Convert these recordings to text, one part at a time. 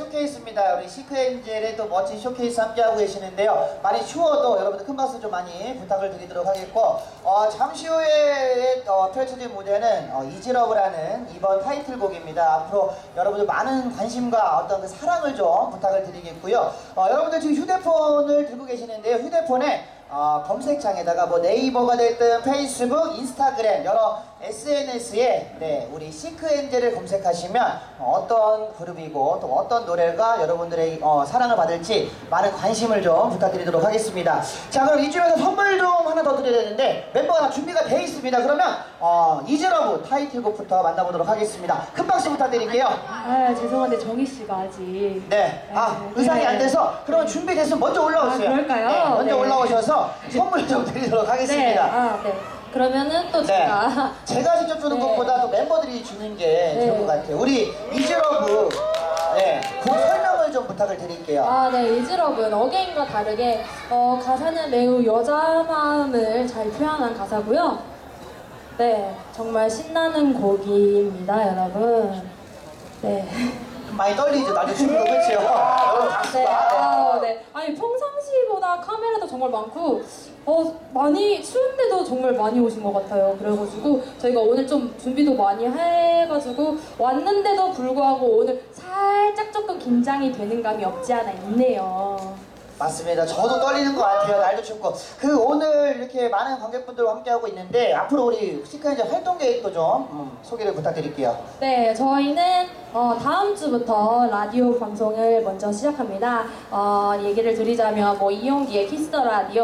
쇼케이스입니다. 우리 시크엔젤의 또 멋진 쇼케이스 함께하고 계시는데요. 많이 추워도 여러분들 큰 박수 좀 많이 부탁을 드리도록 하겠고, 잠시 후에 펼쳐질 무대는 이즈러브라는 이번 타이틀곡입니다. 앞으로 여러분들 많은 관심과 어떤 그 사랑을 좀 부탁을 드리겠고요. 여러분들 지금 휴대폰을 들고 계시는데요. 휴대폰에 검색창에다가 뭐 네이버가 됐든 페이스북, 인스타그램 여러 SNS에 우리 시크엔젤을 검색하시면 어떤 그룹이고 또 어떤 노래가 여러분들의 사랑을 받을지 많은 관심을 좀 부탁드리도록 하겠습니다. 자, 그럼 이쯤에서 선물 좀 하나 더 드려야 되는데 멤버가 다 준비가 돼 있습니다. 그러면 이즈러브 타이틀곡부터 만나보도록 하겠습니다. 큰 박수 부탁드릴게요. 아, 죄송한데 정희 씨가 아직 의상이 안 돼서 그러면 준비됐으면 먼저 올라오세요. 그럴까요? 네, 먼저 네. 올라오셔서 선물 좀 드리도록 하겠습니다. 네. 그러면은 또 제가 제가 직접 주는 것보다 또 멤버들이 주는 게 좋을 것 같아요. 우리 이즈러브 곡 설명을 좀 부탁을 드릴게요. 네, 이즈러브는 어게인과 다르게 가사는 매우 여자 마음을 잘 표현한 가사고요. 네, 정말 신나는 곡입니다, 여러분. 네. 많이 떨리죠? 나도 춤도 그치요? 여러분 박수가. 네. 아니 평상시보다 카메라도 정말 많고 많이 추운데도 정말 많이 오신 것 같아요. 그래가지고 저희가 오늘 좀 준비도 많이 해가지고 왔는데도 불구하고 오늘 살짝 조금 긴장이 되는 감이 없지 않아 있네요. 맞습니다. 저도 떨리는 것 같아요. 날도 춥고. 오늘 이렇게 많은 관객분들과 함께하고 있는데 앞으로 우리 시크엔젤 활동 계획도 좀 소개를 부탁드릴게요. 네, 저희는 다음 주부터 라디오 방송을 먼저 시작합니다. 얘기를 드리자면 이용기의 키스 더 라디오,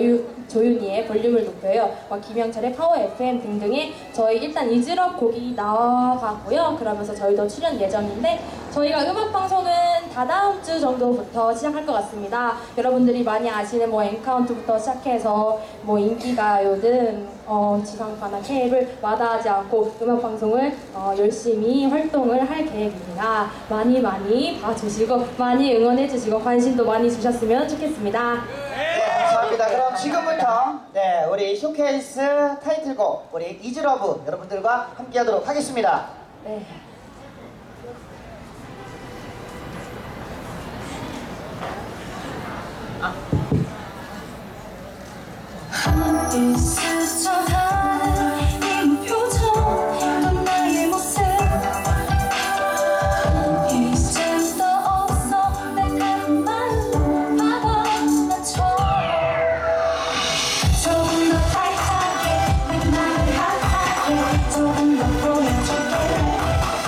조윤희의 볼륨을 높여요, 김영철의 파워 FM 등등의 저희 일단 이즈럽 곡이 나와가고요. 그러면서 저희도 출연 예정인데 저희가 음악 방송은 다다음 주 정도부터 시작할 것 같습니다. 여러분들이 많이 아시는 엔카운트부터 시작해서 인기가요 등 지상파나 케이블 마다하지 않고 음악 방송을 열심히 활동을 할 계획입니다. 많이 봐주시고 많이 응원해주시고 관심도 많이 주셨으면 좋겠습니다. 네, 감사합니다. 그럼 지금부터 우리 쇼케이스 타이틀곡 우리 이즈러브 여러분들과 함께하도록 하겠습니다. 네. 스쳐가는 이 표정 넌 나의 모습 이젠 더 없어 내가 마음 받아맞춰 조금 더 타이트하게 내 맘을 핫하게 조금 더 보여줄게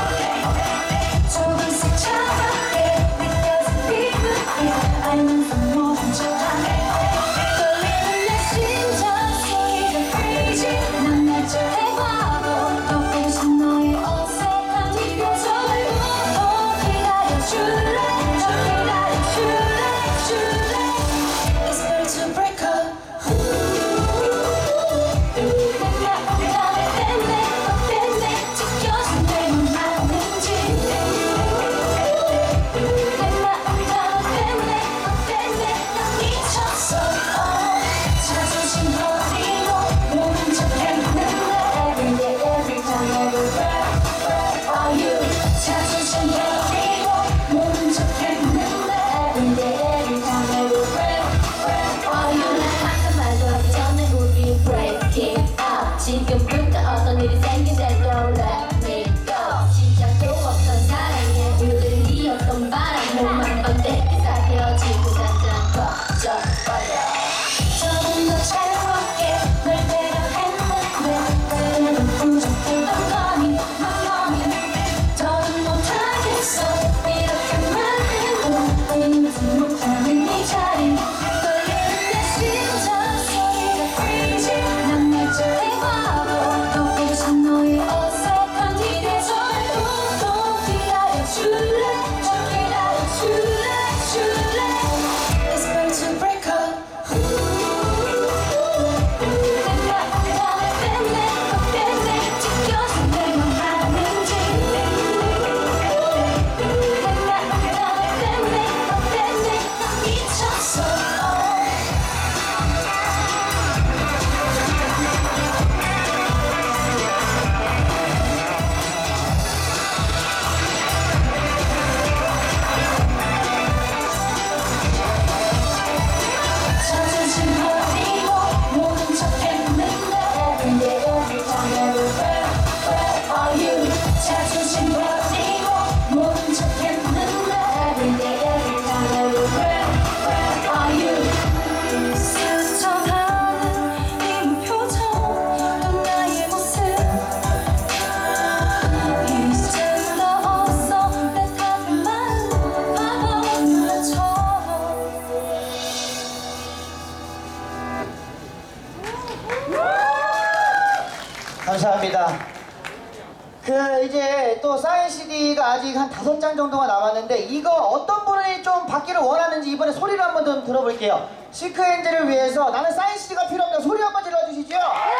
이제 또 사인 CD가 아직 한 5장 정도가 남았는데 이거 어떤 분이 좀 받기를 원하는지 이번에 소리를 한번 좀 들어볼게요. 시크엔젤을 위해서 나는 사인 CD가 필요 없다 소리 한번 질러주시죠.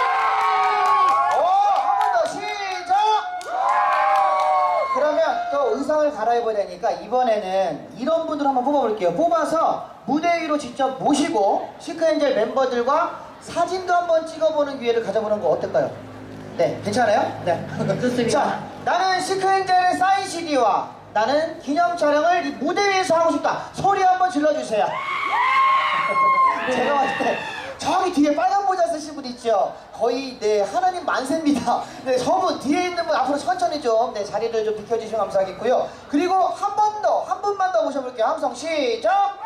한 번 더 시작. 그러면 또 의상을 갈아입어야 되니까 이번에는 이런 분들 한번 뽑아볼게요. 뽑아서 무대 위로 직접 모시고 시크엔젤 멤버들과 사진도 한번 찍어보는 기회를 가져보는 거 어떨까요? 네, 괜찮아요? 네. 좋습니다. 자, 나는 시크엔젤의 사인 CD와 나는 기념 촬영을 이 무대 위에서 하고 싶다. 소리 한번 질러주세요. 제가 봤을 때 저기 뒤에 빨간 모자 쓰신 분 있죠? 거의 네 하나님 만세입니다. 네, 저분 뒤에 있는 분 앞으로 천천히 좀 네, 자리를 좀 비켜주시면 감사하겠고요. 그리고 한 분만 더 모셔볼게요. 함성 시작!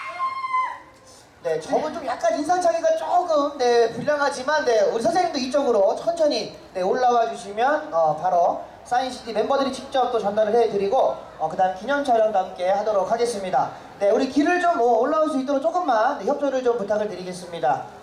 네, 저분 좀 약간 인상차기가 조금 네 불량하지만 네 우리 선생님도 이쪽으로 천천히 네 올라와 주시면 바로 사인 CD 멤버들이 직접 또 전달을 해드리고 그다음 기념 촬영도 함께 하도록 하겠습니다. 네, 우리 길을 좀 올라올 수 있도록 조금만 네, 협조를 좀 부탁을 드리겠습니다.